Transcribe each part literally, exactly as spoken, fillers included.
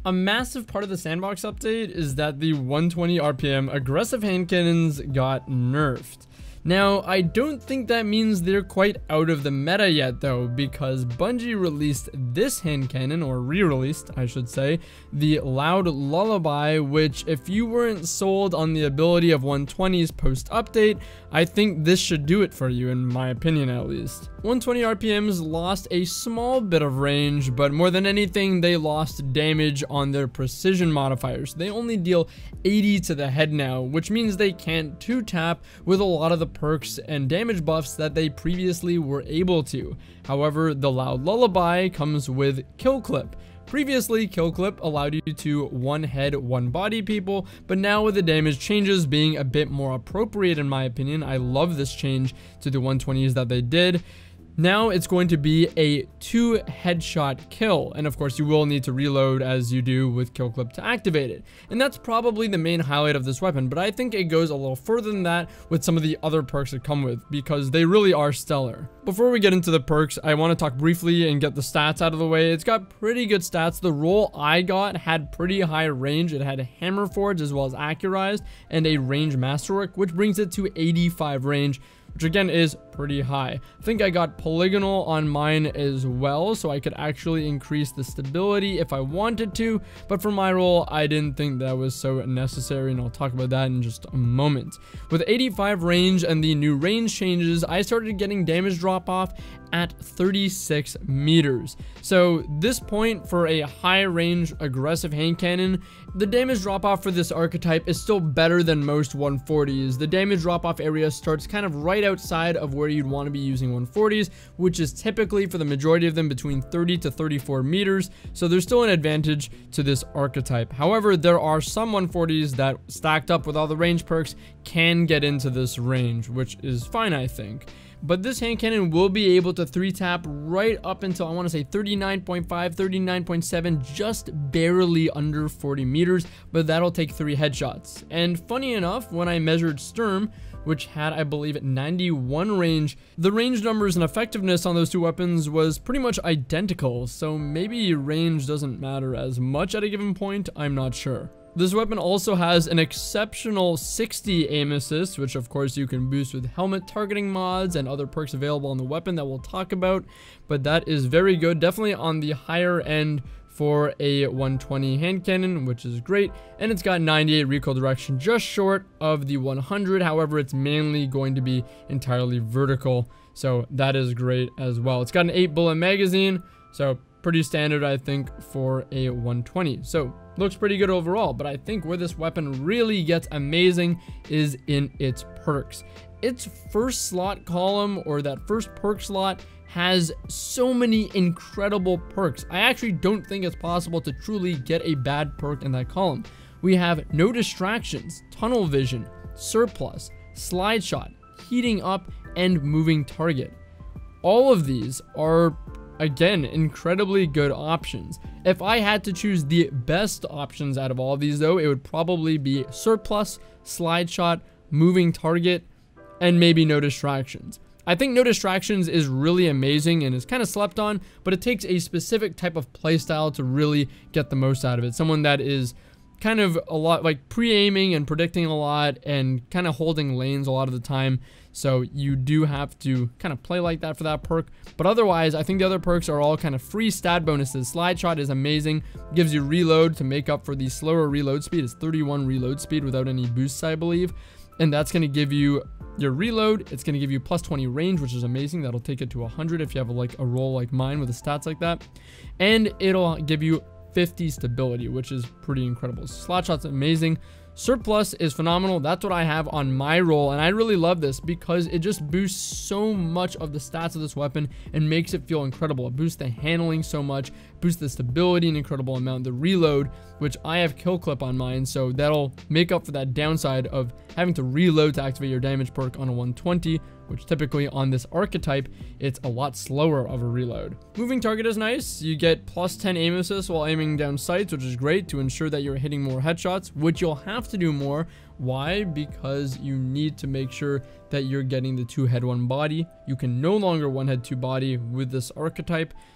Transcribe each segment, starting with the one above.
A massive part of the sandbox update is that the one twenty R P M aggressive hand cannons got nerfed. Now, I don't think that means they're quite out of the meta yet though, because Bungie released this hand cannon, or re-released, I should say, the Loud Lullaby, which if you weren't sold on the ability of one twenties post-update, I think this should do it for you, in my opinion at least. one twenty R P Ms lost a small bit of range, but more than anything, they lost damage on their precision modifiers. They only deal eighty to the head now, which means they can't two-tap with a lot of the perks and damage buffs that they previously were able to. However, the Loud Lullaby comes with Kill Clip. Previously, Kill Clip allowed you to one head, one body people, but now with the damage changes being a bit more appropriate in my opinion, I love this change to the one twenties that they did. Now it's going to be a two headshot kill, and of course you will need to reload as you do with Kill Clip to activate it. And that's probably the main highlight of this weapon, but I think it goes a little further than that with some of the other perks that come with, because they really are stellar. Before we get into the perks, I want to talk briefly and get the stats out of the way. It's got pretty good stats. The roll I got had pretty high range. It had a Hammer Forge as well as Accurized and a Range Masterwork, which brings it to eighty-five range, which again is pretty high. I think I got Polygonal on mine as well, so I could actually increase the stability if I wanted to, but for my roll, I didn't think that was so necessary, and I'll talk about that in just a moment. With eighty-five range and the new range changes, I started getting damage drop off at thirty-six meters. So this point for a high range aggressive hand cannon, the damage drop off for this archetype is still better than most one forties. The damage drop off area starts kind of right outside of where you'd want to be using one forties, which is typically for the majority of them between thirty to thirty-four meters. So there's still an advantage to this archetype. However, there are some one forties that, stacked up with all the range perks, can get into this range, which is fine, I think. But this hand cannon will be able to three tap right up until, I want to say, thirty-nine point five, thirty-nine point seven, just barely under forty meters, but that'll take three headshots. And funny enough, when I measured Sturm, which had, I believe, ninety-one range, the range numbers and effectiveness on those two weapons was pretty much identical, so maybe range doesn't matter as much at a given point, I'm not sure. This weapon also has an exceptional sixty aim assist, which of course you can boost with helmet targeting mods and other perks available on the weapon that we'll talk about, but that is very good, definitely on the higher end for a one twenty hand cannon, which is great. And it's got ninety-eight recoil direction, just short of the one hundred. However, it's mainly going to be entirely vertical, so that is great as well. It's got an eight bullet magazine, so pretty standard, I think, for a one twenty. So looks pretty good overall, but I think where this weapon really gets amazing is in its perks. Its first slot column, or that first perk slot, has so many incredible perks. I actually don't think it's possible to truly get a bad perk in that column. We have No Distractions, Tunnel Vision, Surplus, Slide Shot, Heating Up, and Moving Target. All of these are, again, incredibly good options. If I had to choose the best options out of all of these though, it would probably be Surplus, Slide Shot, Moving Target, and maybe No Distractions. I think No Distractions is really amazing and is kind of slept on, but it takes a specific type of playstyle to really get the most out of it. Someone that is kind of a lot like pre-aiming and predicting a lot and kind of holding lanes a lot of the time. So you do have to kind of play like that for that perk. But otherwise, I think the other perks are all kind of free stat bonuses. Slide Shot is amazing. Gives you reload to make up for the slower reload speed. It's thirty-one reload speed without any boosts, I believe. And that's going to give you your reload. It's going to give you plus twenty range, which is amazing. That'll take it to one hundred if you have a, like a roll like mine with the stats like that. And it'll give you fifty stability, which is pretty incredible. Slot Shot's amazing. Surplus is phenomenal. That's what I have on my roll, and I really love this because it just boosts so much of the stats of this weapon and makes it feel incredible. It boosts the handling so much, boosts the stability an incredible amount, the reload, which I have Kill Clip on mine, so that'll make up for that downside of having to reload to activate your damage perk on a one twenty, which typically on this archetype, it's a lot slower of a reload. Moving Target is nice. You get plus ten aim assist while aiming down sights, which is great to ensure that you're hitting more headshots, which you'll have to do more. Why? Because you need to make sure that you're getting the two head one body. You can no longer one head two body with this archetype,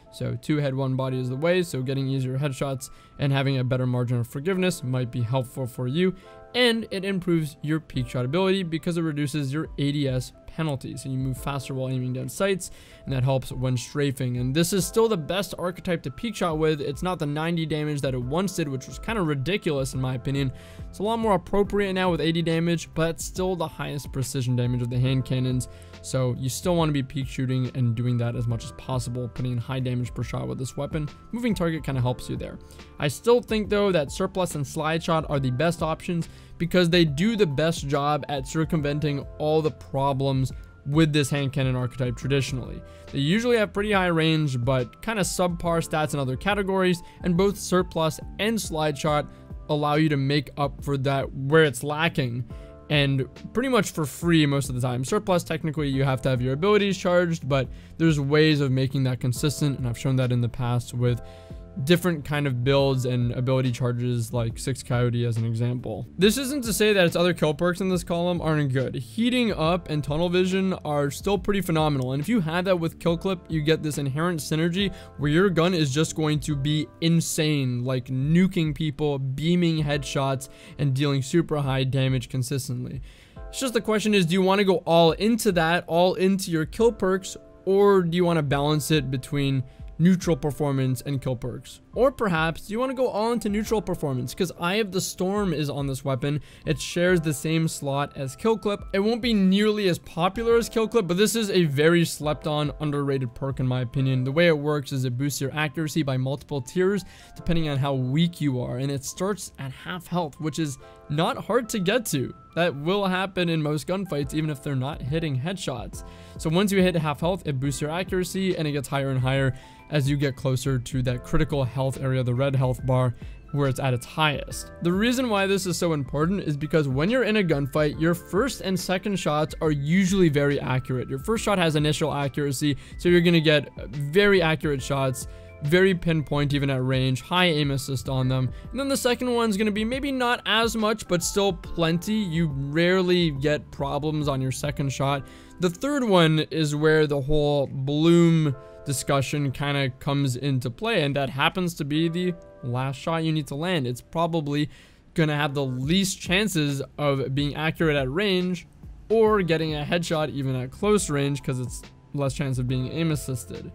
So two head, one body is the way, so getting easier headshots and having a better margin of forgiveness might be helpful for you. And it improves your peak shot ability because it reduces your A D S penalty, so you move faster while aiming down sights, and that helps when strafing. And this is still the best archetype to peak shot with. It's not the ninety damage that it once did, which was kind of ridiculous in my opinion. It's a lot more appropriate now with eighty damage, but it's still the highest precision damage of the hand cannons, so you still want to be peak shooting and doing that as much as possible, putting in high damage per shot with this weapon. Moving target kind of helps you there. I still think though that surplus and slide shot are the best options because they do the best job at circumventing all the problems with this hand cannon archetype traditionally. They usually have pretty high range, but kind of subpar stats in other categories, and both surplus and slide shot allow you to make up for that where it's lacking, and pretty much for free most of the time. Surplus, technically you have to have your abilities charged, but there's ways of making that consistent, and I've shown that in the past with different kind of builds and ability charges like Six Coyote as an example. This isn't to say that its other kill perks in this column aren't good. Heating up and tunnel vision are still pretty phenomenal, and if you have that with kill clip, you get this inherent synergy where your gun is just going to be insane, like nuking people, beaming headshots, and dealing super high damage consistently. It's just the question is, do you want to go all into that, all into your kill perks, or do you want to balance it between neutral performance and kill perks? Or perhaps you want to go all into neutral performance, because Eye of the Storm is on this weapon. It shares the same slot as kill clip. It won't be nearly as popular as kill clip, but this is a very slept on, underrated perk in my opinion. The way it works is it boosts your accuracy by multiple tiers depending on how weak you are, and it starts at half health, which is not hard to get to. That will happen in most gunfights even if they're not hitting headshots. So once you hit half health, it boosts your accuracy, and it gets higher and higher as you get closer to that critical health area, the red health bar, where it's at its highest. The reason why this is so important is because when you're in a gunfight, your first and second shots are usually very accurate. Your first shot has initial accuracy, so you're gonna get very accurate shots, very pinpoint even at range, high aim assist on them. And then the second one's gonna be maybe not as much, but still plenty. You rarely get problems on your second shot. The third one is where the whole bloom discussion kind of comes into play, and that happens to be the last shot you need to land. It's probably gonna have the least chances of being accurate at range or getting a headshot even at close range because it's less chance of being aim assisted.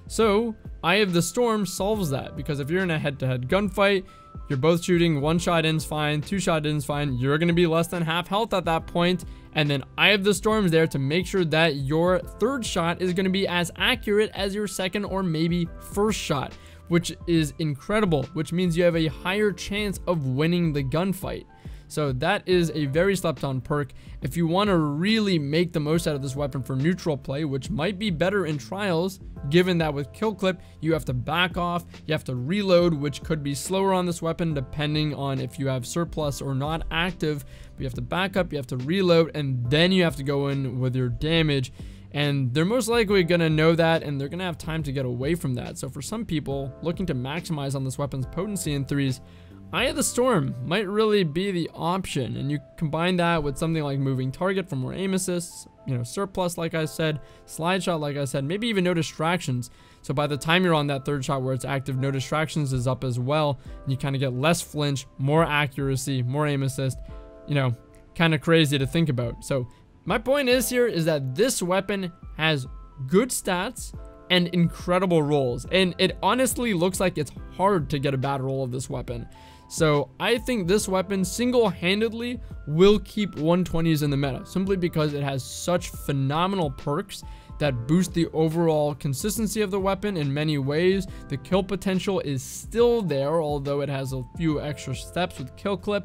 So Eye of the Storm solves that, because if you're in a head-to-head gunfight, you're both shooting, one shot in's fine, two shot in's fine, you're going to be less than half health at that point, and then Eye of the Storm is there to make sure that your third shot is going to be as accurate as your second or maybe first shot, which is incredible, which means you have a higher chance of winning the gunfight. So that is a very slept on perk. If you want to really make the most out of this weapon for neutral play, which might be better in trials, given that with kill clip, you have to back off, you have to reload, which could be slower on this weapon depending on if you have surplus or not active, but you have to back up, you have to reload, and then you have to go in with your damage. And they're most likely going to know that, and they're going to have time to get away from that. So for some people looking to maximize on this weapon's potency in threes, Eye of the Storm might really be the option, and you combine that with something like moving target for more aim assists, you know, surplus like I said, slide shot like I said, maybe even no distractions. So by the time you're on that third shot where it's active, no distractions is up as well, and you kind of get less flinch, more accuracy, more aim assist, you know, kind of crazy to think about. So my point is here is that this weapon has good stats and incredible rolls, and it honestly looks like it's hard to get a bad roll of this weapon. So I think this weapon single-handedly will keep one twenties in the meta, simply because it has such phenomenal perks that boost the overall consistency of the weapon in many ways. The kill potential is still there, although it has a few extra steps with kill clip,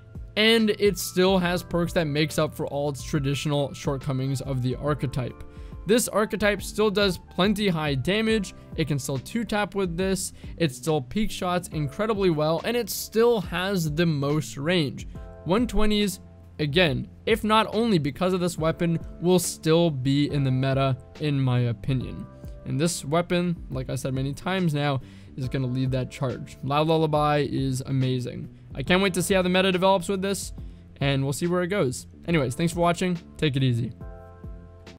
and it still has perks that makes up for all its traditional shortcomings of the archetype. This archetype still does plenty high damage, it can still two tap with this, it still peak shots incredibly well, and it still has the most range. one twenties, again, if not only because of this weapon, will still be in the meta in my opinion. And this weapon, like I said many times now, is going to lead that charge. Loud Lullaby is amazing. I can't wait to see how the meta develops with this, and we'll see where it goes. Anyways, thanks for watching, take it easy.